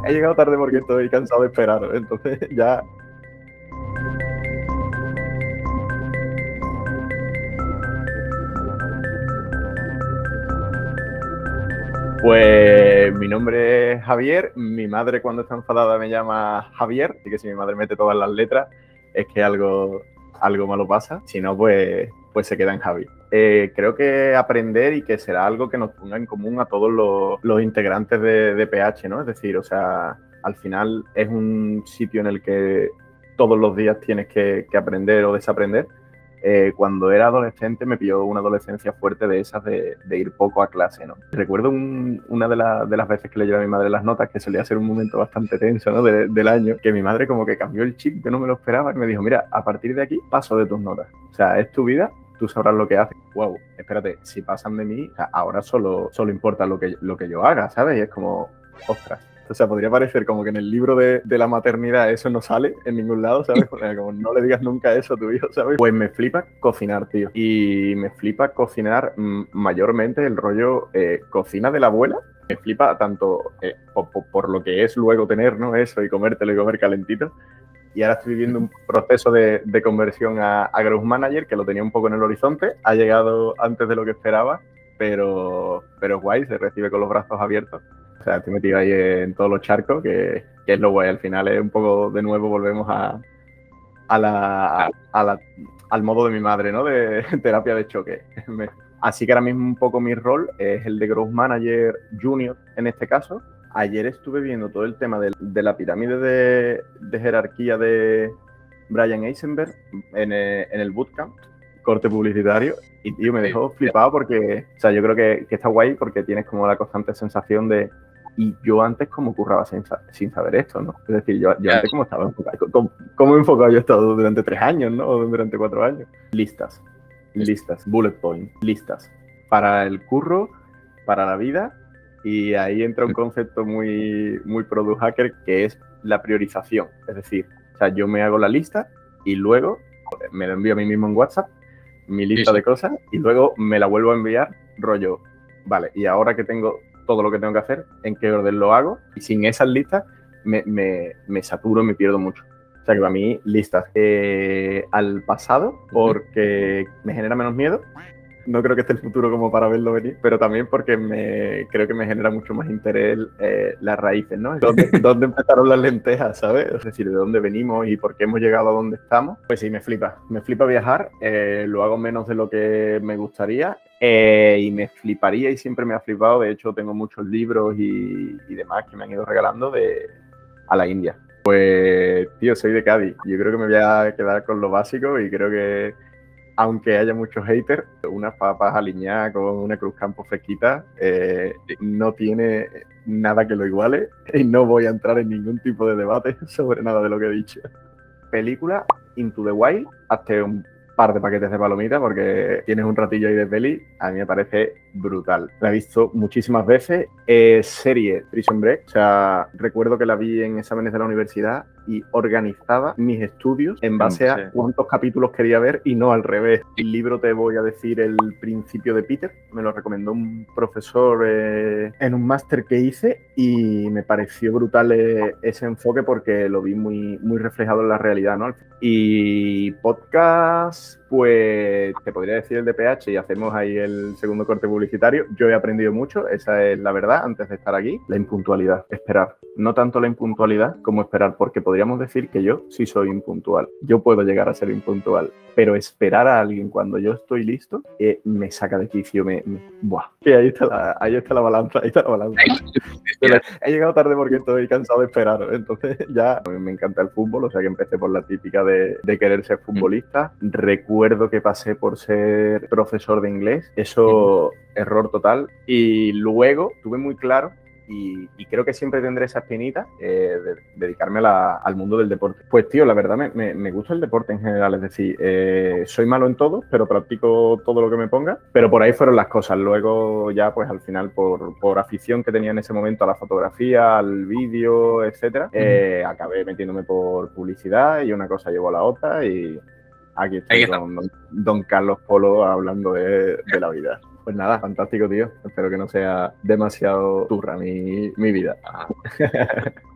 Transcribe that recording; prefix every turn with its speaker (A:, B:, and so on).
A: He llegado tarde porque estoy cansado de esperar, entonces ya... Pues mi nombre es Javier, mi madre cuando está enfadada me llama Javier, así que si mi madre mete todas las letras es que algo malo pasa, si no pues se queda en Javi. Creo que aprender y que será algo que nos ponga en común a todos los integrantes de PH, ¿no? Es decir, o sea, al final es un sitio en el que todos los días tienes que aprender o desaprender. Cuando era adolescente me pilló una adolescencia fuerte de esas de ir poco a clase, ¿no? Recuerdo una de las veces que le llevé a mi madre las notas, que solía ser un momento bastante tenso, ¿no? Del año, que mi madre como que cambió el chip, que no me lo esperaba, y me dijo, mira, a partir de aquí paso de tus notas. O sea, es tu vida, tú sabrás lo que haces. Wow, espérate, si pasan de mí, ahora solo importa lo que yo haga, ¿sabes? Y es como, ostras. O sea, podría parecer como que en el libro de la maternidad eso no sale en ningún lado, ¿sabes? Como no le digas nunca eso a tu hijo, ¿sabes? Pues me flipa cocinar, tío. Y me flipa cocinar mayormente el rollo cocina de la abuela. Me flipa tanto por lo que es luego tener, ¿no? Eso y comértelo y comer calentito. Y ahora estoy viviendo un proceso de conversión a Growth Manager, que lo tenía un poco en el horizonte. Ha llegado antes de lo que esperaba, pero guay, se recibe con los brazos abiertos. O sea, estoy metido ahí en todos los charcos, que es lo guay. Al final es un poco, de nuevo, volvemos al modo de mi madre, ¿no? De terapia de choque. Así que ahora mismo un poco mi rol es el de Growth Manager Junior, en este caso. Ayer estuve viendo todo el tema de la pirámide de jerarquía de Brian Eisenberg en el bootcamp, corte publicitario, y tío, me dejó flipado porque, o sea, yo creo que está guay porque tienes como la constante sensación de, y yo antes cómo curraba sin saber esto, ¿no? Es decir, yo antes cómo estaba enfocado, cómo enfocado yo he estado durante 3 años, ¿no? O durante 4 años. Listas, bullet point, listas. Para el curro, para la vida, y ahí entra un concepto muy product hacker que es la priorización. Es decir, o sea, yo me hago la lista y luego me lo envío a mí mismo en WhatsApp, mi lista de cosas, y luego me la vuelvo a enviar, rollo, vale, y ahora que tengo todo lo que tengo que hacer, en qué orden lo hago, y sin esas listas me saturo, me pierdo mucho. O sea que para mí, listas al pasado, porque me genera menos miedo. No creo que esté el futuro como para verlo venir, pero también porque creo que me genera mucho más interés las raíces, ¿no? ¿Dónde empezaron las lentejas, ¿sabes? Es decir, de dónde venimos y por qué hemos llegado a donde estamos. Pues sí, me flipa viajar, lo hago menos de lo que me gustaría y me fliparía y siempre me ha flipado. De hecho, tengo muchos libros y demás que me han ido regalando a la India. Pues, tío, soy de Cádiz. Yo creo que me voy a quedar con lo básico y creo que aunque haya muchos haters, unas papas aliñadas con una cruz campo fresquita no tiene nada que lo iguale y no voy a entrar en ningún tipo de debate sobre nada de lo que he dicho. Película Into the Wild, hazte un par de paquetes de palomitas porque tienes un ratillo ahí de peli, a mí me parece brutal. La he visto muchísimas veces. Serie Prison Break, o sea, recuerdo que la vi en exámenes de la universidad y organizaba mis estudios en base a cuántos capítulos quería ver y no al revés. El libro te voy a decir El principio de Peter, me lo recomendó un profesor en un máster que hice y me pareció brutal ese enfoque porque lo vi muy reflejado en la realidad, ¿no? Y podcast, pues te podría decir el de PH y hacemos ahí el segundo corte publicitario. Yo he aprendido mucho, esa es la verdad, antes de estar aquí. La impuntualidad, esperar. No tanto la impuntualidad como esperar, porque podríamos decir que yo sí soy impuntual. Yo puedo llegar a ser impuntual, pero esperar a alguien cuando yo estoy listo me saca de quicio, ¡buah! Y ahí está la balanza, He llegado tarde porque estoy cansado de esperar, entonces ya me encanta el fútbol, o sea que empecé por la típica de querer ser futbolista. Recuerdo que pasé por ser profesor de inglés, eso error total, y luego tuve muy claro y creo que siempre tendré esa espinita de dedicarme al mundo del deporte. Pues tío, la verdad me gusta el deporte en general, es decir, soy malo en todo, pero practico todo lo que me ponga, pero por ahí fueron las cosas. Luego ya pues al final por afición que tenía en ese momento a la fotografía, al vídeo, etcétera, acabé metiéndome por publicidad y una cosa llevó a la otra y aquí estoy con don Carlos Polo hablando de la vida. Pues nada, fantástico, tío. Espero que no sea demasiado turra mi vida.